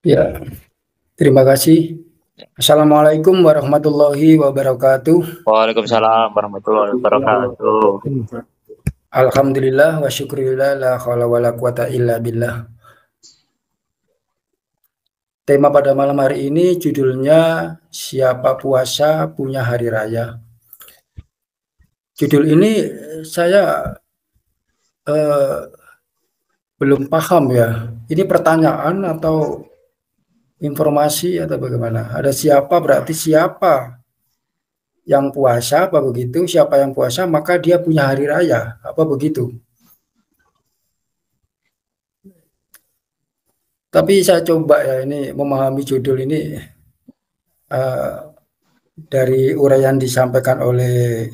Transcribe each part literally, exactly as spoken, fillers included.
Ya, terima kasih. Assalamualaikum warahmatullahi wabarakatuh. Waalaikumsalam warahmatullahi wabarakatuh. Alhamdulillah wa syukurillah la haula wala quwata illa billah. Tema pada malam hari ini judulnya Siapa Puasa Punya Hari Raya. Judul ini saya eh, belum paham ya. Ini pertanyaan atau informasi atau bagaimana? Ada siapa berarti siapa yang puasa apa begitu? Siapa yang puasa maka dia punya hari raya apa begitu? Tapi saya coba ya ini memahami judul ini uh, dari uraian disampaikan oleh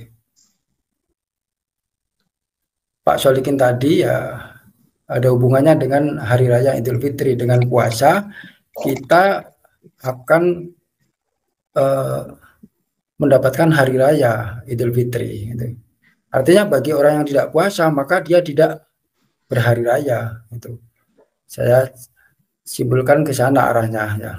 Pak Solikin tadi ya ada hubungannya dengan Hari Raya Idul Fitri. Dengan puasa kita akan uh, mendapatkan Hari Raya Idul Fitri. Gitu. Artinya bagi orang yang tidak puasa maka dia tidak berhari raya. Itu saya simpulkan ke sana arahnya ya.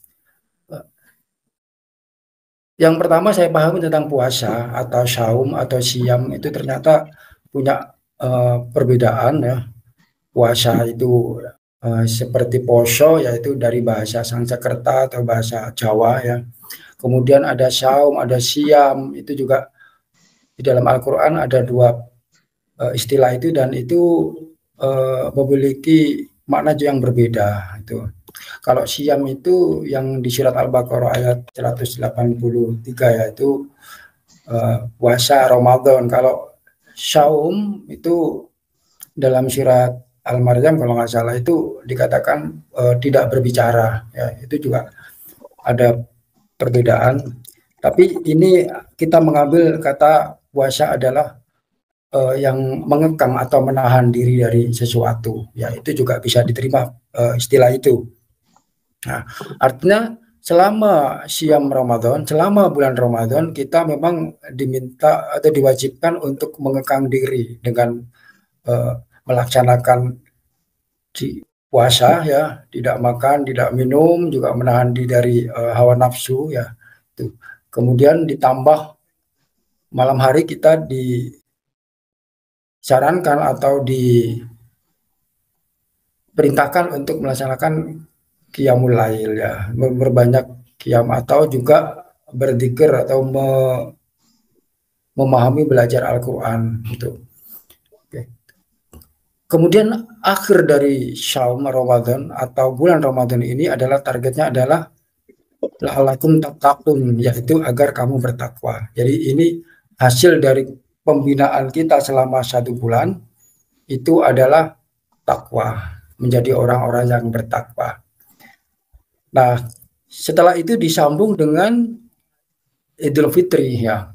Yang pertama saya pahami tentang puasa atau saum atau siam itu ternyata punya uh, perbedaan ya. Puasa itu uh, seperti poso yaitu dari bahasa Sanskerta atau bahasa Jawa ya. Kemudian ada saum, ada siam itu juga di dalam Al-Qur'an ada dua uh, istilah itu dan itu uh, memiliki makna yang berbeda itu. Kalau siam itu yang di surat Al-Baqarah ayat seratus delapan puluh tiga yaitu uh, puasa Ramadan. Kalau saum itu dalam surat Al-Maryam kalau nggak salah itu dikatakan uh, tidak berbicara. Ya, itu juga ada perbedaan. Tapi ini kita mengambil kata puasa adalah uh, yang mengekang atau menahan diri dari sesuatu. Ya, itu juga bisa diterima uh, istilah itu. Nah, artinya selama siam Ramadan, selama bulan Ramadan kita memang diminta atau diwajibkan untuk mengekang diri dengan uh, melaksanakan di puasa ya, tidak makan, tidak minum, juga menahan diri dari uh, hawa nafsu ya. Itu. Kemudian ditambah malam hari kita disarankan atau diperintahkan untuk melaksanakan qiyamul lail ya, berbanyak qiyam atau juga berzikir atau me memahami belajar Al-Qur'an gitu. Oke. Kemudian akhir dari Syaum Ramadan atau bulan Ramadan ini adalah targetnya adalah la'allakum tattaqun yaitu agar kamu bertakwa. Jadi ini hasil dari pembinaan kita selama satu bulan itu adalah takwa, menjadi orang-orang yang bertakwa. Nah, setelah itu disambung dengan Idul Fitri ya.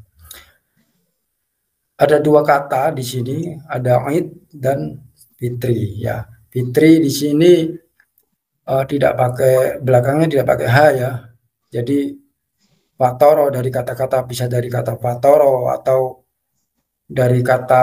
Ada dua kata di sini, ada Id dan Fitri ya. Fitri di sini uh, tidak pakai belakangnya tidak pakai H ya. Jadi fatoro dari kata-kata bisa dari kata fatoro atau dari kata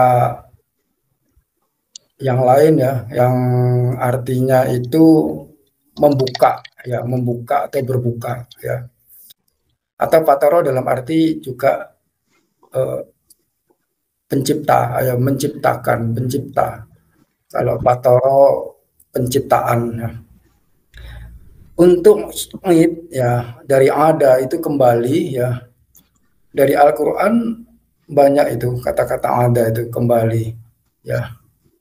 yang lain ya, yang artinya itu membuka ya, membuka atau berbuka ya. Atau fatoro dalam arti juga uh, pencipta ya, menciptakan, pencipta. Kalau fatoro penciptaan ya. Untuk Id ya dari ada itu kembali ya dari Al-Qur'an banyak itu kata-kata ada itu kembali ya.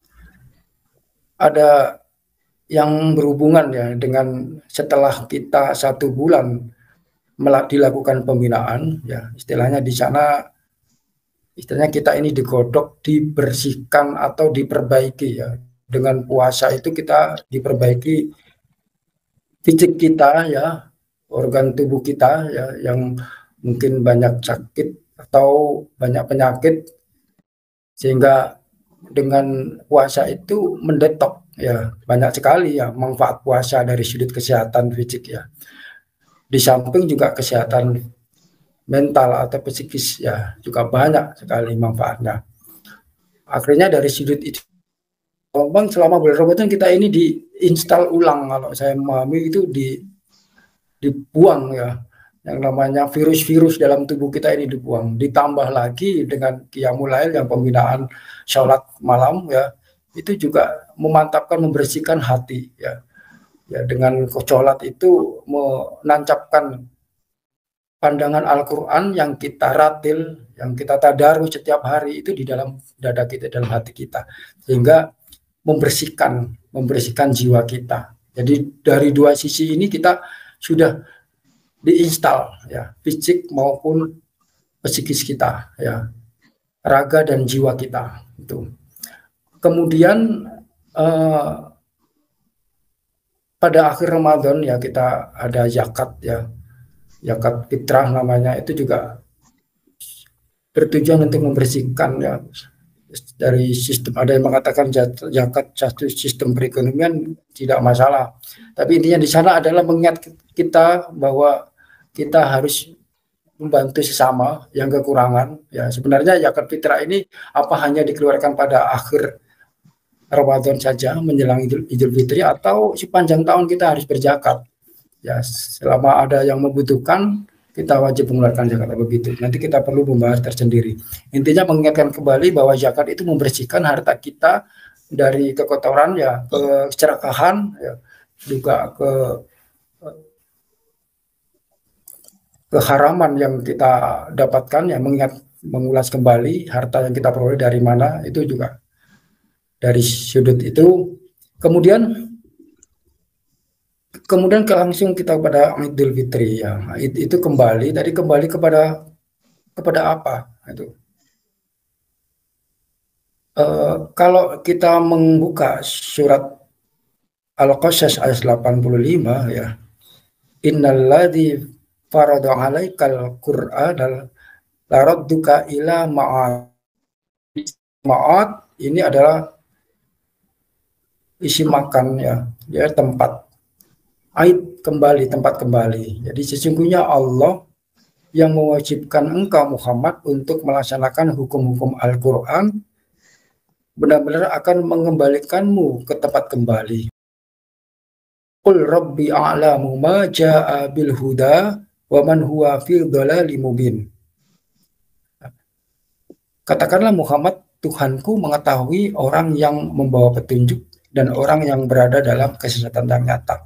Ada yang berhubungan ya dengan setelah kita satu bulan dilakukan pembinaan ya istilahnya di sana istilahnya kita ini digodok, dibersihkan atau diperbaiki ya. Dengan puasa itu kita diperbaiki fisik kita ya, organ tubuh kita ya yang mungkin banyak sakit atau banyak penyakit sehingga dengan puasa itu mendetok ya banyak sekali ya manfaat puasa dari sudut kesehatan fisik ya. Di samping juga kesehatan mental atau psikis ya juga banyak sekali manfaatnya. Akhirnya dari sudut itu, memang selama bulan Ramadan kita ini di diinstal ulang, kalau saya memahami itu di dibuang ya, yang namanya virus-virus dalam tubuh kita ini dibuang, ditambah lagi dengan qiyamul lail yang pembinaan sholat malam ya, itu juga memantapkan, membersihkan hati ya. Ya, dengan sholat itu menancapkan pandangan Al-Quran yang kita ratil, yang kita tadarus setiap hari itu di dalam dada kita, dalam hati kita, sehingga membersihkan, membersihkan jiwa kita. Jadi dari dua sisi ini kita sudah diinstal ya, fisik maupun psikis kita ya, raga dan jiwa kita itu. Kemudian eh, pada akhir Ramadan ya kita ada zakat ya, zakat fitrah namanya, itu juga bertujuan untuk membersihkan ya dari sistem. Ada yang mengatakan zakat satu sistem perekonomian, tidak masalah, tapi intinya di sana adalah mengingat kita bahwa kita harus membantu sesama yang kekurangan ya. Sebenarnya zakat fitrah ini apa hanya dikeluarkan pada akhir Ramadan saja menjelang Idul, Idul Fitri, atau sepanjang tahun kita harus berzakat ya, selama ada yang membutuhkan kita wajib mengeluarkan zakat begitu. Nanti kita perlu membahas tersendiri. Intinya mengingatkan kembali bahwa zakat itu membersihkan harta kita dari kekotoran ya, kecerakahan ya, juga ke keharaman yang kita dapatkan ya. Mengingat, mengulas kembali harta yang kita peroleh dari mana, itu juga dari sudut itu. Kemudian kemudian langsung kita pada Idul Fitri ya, itu, itu kembali tadi kembali kepada kepada apa itu. Uh, kalau kita membuka surat Al-Qasas ayat delapan puluh lima ya, innalladzi farada 'alaikal qur'ana laradduka ila ma'ad. Ma'ad ini adalah isi makan ya, ya tempat. Aid kembali, tempat kembali. Jadi sesungguhnya Allah yang mewajibkan engkau Muhammad untuk melaksanakan hukum-hukum Al-Quran benar-benar akan mengembalikanmu ke tempat kembali. Qul rabbi a'lamu ma ja'a bil huda wa man huwa fi dhalalim mubin. Katakanlah Muhammad, Tuhanku mengetahui orang yang membawa petunjuk dan orang yang berada dalam kesesatan yang nyata.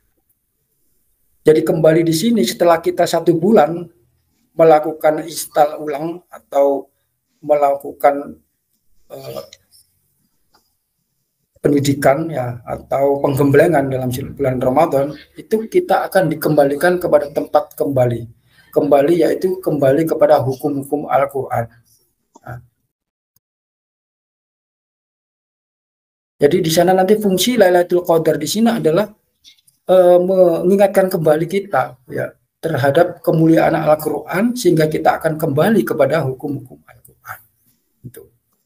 Jadi kembali di sini setelah kita satu bulan melakukan install ulang atau melakukan uh, pendidikan ya, atau penggemblengan dalam bulan Ramadan, itu kita akan dikembalikan kepada tempat kembali. Kembali yaitu kembali kepada hukum-hukum Al-Quran. Nah. Jadi di sana nanti fungsi Lailatul Qadar di sini adalah Uh, mengingatkan kembali kita ya terhadap kemuliaan Al-Quran, sehingga kita akan kembali kepada hukum-hukum Al-Quran. Itu,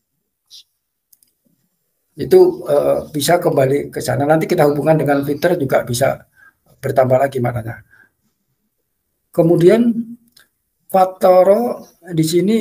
itu uh, bisa kembali ke sana. Nanti kita hubungkan dengan fitrah juga bisa bertambah lagi maknanya. Kemudian fattara di sini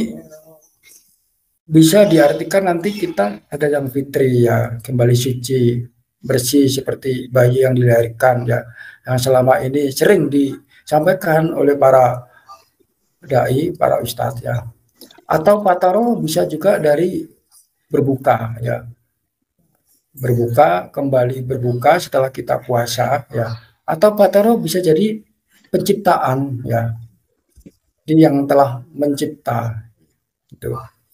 bisa diartikan nanti kita ada yang fitri ya, kembali suci, bersih seperti bayi yang dilahirkan ya, yang selama ini sering disampaikan oleh para dai, para ustadz ya. Atau fataro bisa juga dari berbuka ya, berbuka, kembali berbuka setelah kita puasa ya. Atau fataro bisa jadi penciptaan ya, dia yang telah mencipta itu.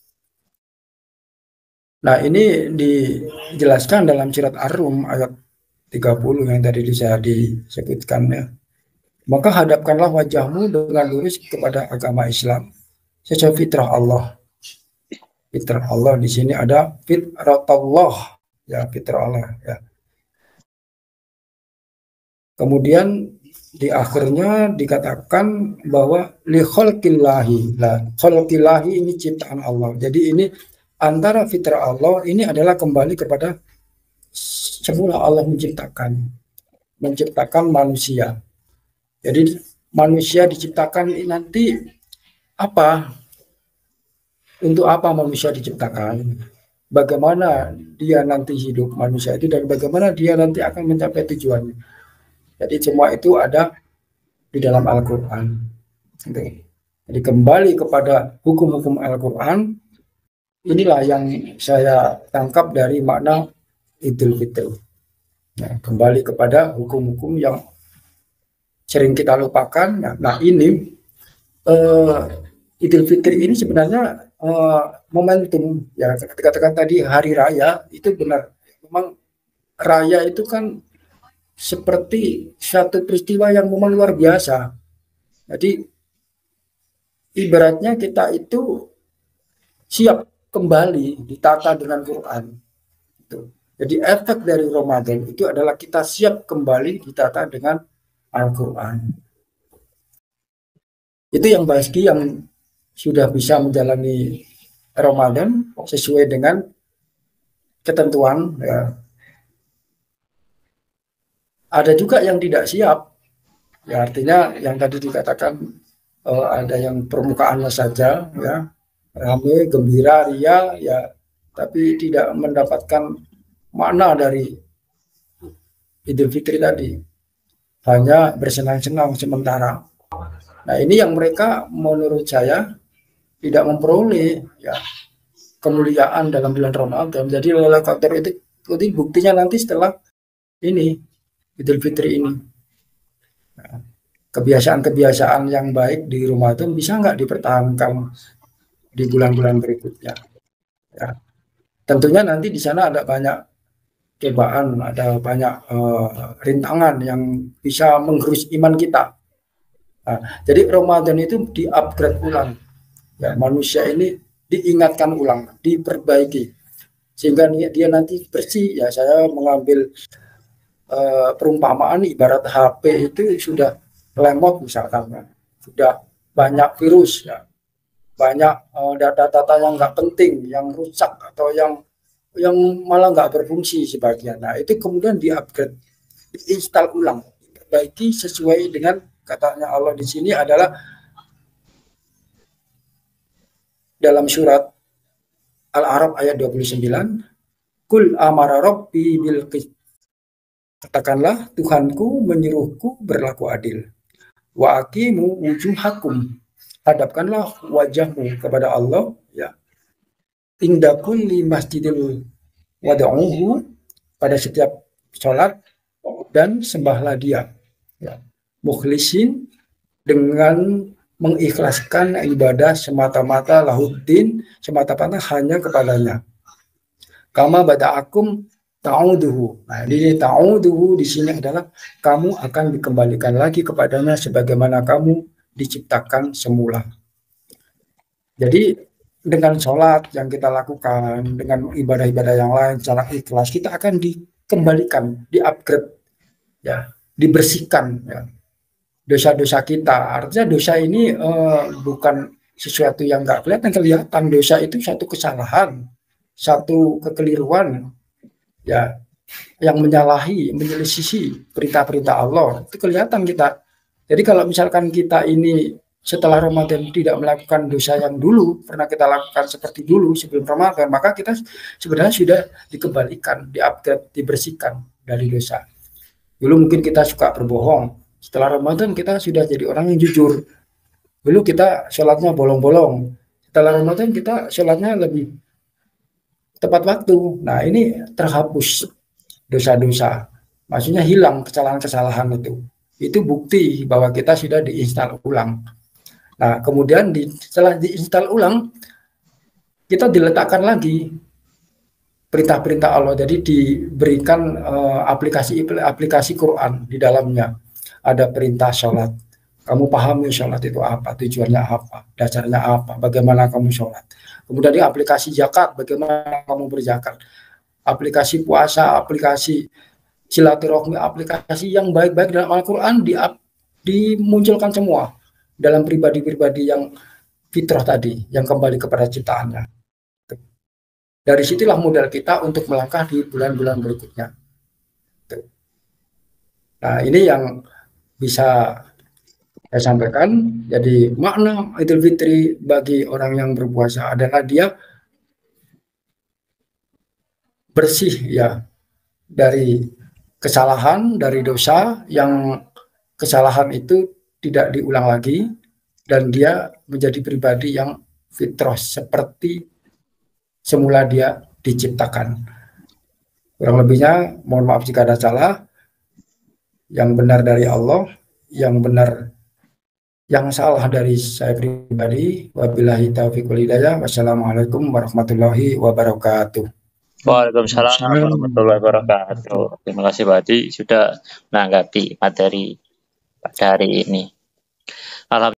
Nah, ini dijelaskan dalam surat Ar-Rum ayat tiga puluh yang tadi bisa disebutkan ya. Maka hadapkanlah wajahmu dengan lurus kepada agama Islam sesuai fitrah Allah. Fitrah Allah di sini ada fitratullah ya, fitrah Allah ya. Kemudian di akhirnya dikatakan bahwa li khalqillahi. Lah, khalqillahi ini ciptaan Allah. Jadi ini antara fitrah Allah ini adalah kembali kepada semula Allah menciptakan menciptakan manusia. Jadi manusia diciptakan nanti apa? Untuk apa manusia diciptakan? bagaimana dia nanti hidup manusia itu dan bagaimana dia nanti akan mencapai tujuannya. Jadi semua itu ada di dalam Al-Quran. Jadi kembali kepada hukum-hukum Al-Quran, inilah yang saya tangkap dari makna Idul Fitri. Nah, kembali kepada hukum-hukum yang sering kita lupakan. Nah, nah ini uh, Idul Fitri ini sebenarnya uh, momentum ya, katakan tadi hari raya itu benar, memang raya itu kan seperti satu peristiwa yang memang luar biasa. Jadi ibaratnya kita itu siap kembali ditata dengan Quran. Jadi efek dari Ramadan itu adalah kita siap kembali ditata dengan Al-Quran. Itu yang bagi yang sudah bisa menjalani Ramadan sesuai dengan ketentuan. Ya. Ada juga yang tidak siap. Ya, artinya yang tadi dikatakan uh, ada yang permukaannya saja, ya, ramai, gembira, ria, ya, tapi tidak mendapatkan makna dari Idul Fitri tadi, hanya bersenang-senang sementara. Nah ini yang mereka menurut saya tidak memperoleh ya kemuliaan dalam bulan Ramadan. Jadi Lailatul Qadar itu, itu buktinya nanti setelah ini Idul Fitri ini. Nah, kebiasaan-kebiasaan yang baik di Ramadan bisa nggak dipertahankan di bulan-bulan berikutnya? Ya. Tentunya nanti di sana ada banyak cobaan, ada banyak uh, rintangan yang bisa menggerus iman kita. Nah, jadi Ramadan itu di-upgrade ulang. Ya, manusia ini diingatkan ulang, diperbaiki sehingga dia nanti bersih. Ya, saya mengambil uh, perumpamaan ibarat H P itu sudah lemot misalkan, ya. Sudah banyak virus, ya. Banyak uh, data-data yang nggak penting, yang rusak atau yang yang malah nggak berfungsi sebagian. Nah itu kemudian di-upgrade, diinstal ulang, diperbaiki sesuai dengan katanya Allah di sini adalah dalam surat Al-A'raf ayat dua puluh sembilan, Kul amara rabbi bil qist. Katakanlah Tuhanku menyuruhku berlaku adil. Wa aqimu wujuhakum. Hadapkanlah wajahmu kepada Allah, ya. Inda kulli masjidil wad'uhu, pada setiap sholat dan sembahlah dia, ya. Mukhlisin, dengan mengikhlaskan ibadah semata-mata lahuddin, semata-mata hanya kepadanya. Kama bada'akum ta'uduhu. Nah, ini ta'uduhu di sini adalah kamu akan dikembalikan lagi kepadanya sebagaimana kamu diciptakan semula. Jadi dengan sholat yang kita lakukan, dengan ibadah-ibadah yang lain secara ikhlas, kita akan dikembalikan, di-upgrade, ya, dibersihkan, ya, dosa-dosa kita. Artinya dosa ini uh, bukan sesuatu yang nggak kelihatan, kelihatan. Dosa itu satu kesalahan, satu kekeliruan, ya, yang menyalahi, menyelisihi perintah-perintah Allah. Itu kelihatan kita. Jadi kalau misalkan kita ini setelah Ramadan tidak melakukan dosa yang dulu pernah kita lakukan seperti dulu sebelum Ramadan, maka kita sebenarnya sudah dikembalikan, di-upgrade, dibersihkan dari dosa. Dulu mungkin kita suka berbohong, setelah Ramadan kita sudah jadi orang yang jujur. Dulu kita sholatnya bolong-bolong, setelah Ramadan kita sholatnya lebih tepat waktu. Nah ini terhapus dosa-dosa, maksudnya hilang kesalahan-kesalahan itu. Itu bukti bahwa kita sudah diinstal ulang. Nah, kemudian di, setelah diinstal ulang, kita diletakkan lagi perintah-perintah Allah. Jadi diberikan uh, aplikasi aplikasi Quran di dalamnya. Ada perintah sholat. Kamu pahami sholat itu apa, tujuannya apa, dasarnya apa, bagaimana kamu sholat. Kemudian di aplikasi zakat, bagaimana kamu berzakat. Aplikasi puasa, aplikasi silaturahmi, aplikasi yang baik-baik dalam Al-Quran di, dimunculkan semua dalam pribadi-pribadi yang fitrah tadi, yang kembali kepada ciptaannya. Dari situlah modal kita untuk melangkah di bulan-bulan berikutnya. Nah, ini yang bisa saya sampaikan. Jadi makna Idul Fitri bagi orang yang berpuasa adalah dia bersih ya dari kesalahan, dari dosa, yang kesalahan itu tidak diulang lagi, dan dia menjadi pribadi yang fitrah seperti semula dia diciptakan. Kurang lebihnya, mohon maaf jika ada salah. Yang benar dari Allah, yang benar, yang salah dari saya pribadi. Wabillahi taufiq wal hidayah. Wassalamualaikum warahmatullahi wabarakatuh. Waalaikumsalam warahmatullahi wabarakatuh. Terima kasih Pak Adi sudah menanggapi materi pada hari ini. Alhamdulillah.